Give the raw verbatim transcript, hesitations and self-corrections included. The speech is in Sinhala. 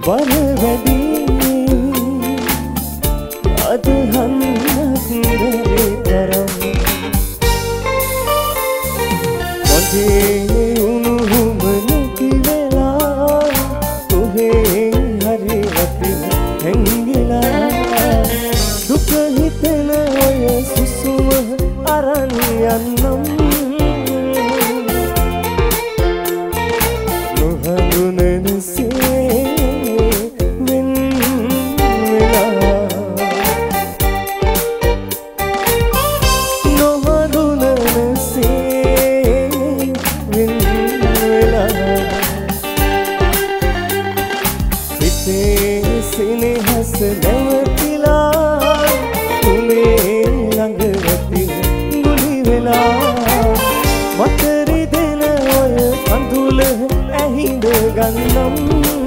වර වැඩි අදහන්නක් බැරි තරම් මගේ උණුහුම නැති වෙලා කොහේ හරි අපි හැංගිලා දුක හිතෙන ඔය සුසුම අරන් යන්නම් නොහඳුනනසේ වෙන් වෙලා නොහඳුනනසේ වෙන් වෙලා සිතේ සිනහස නැවතිලා තුමේ ළඟ ඇති ගුලි වෙලා මතරි දෙන ඔය කඳුල ඇහිඳ ගන්නම්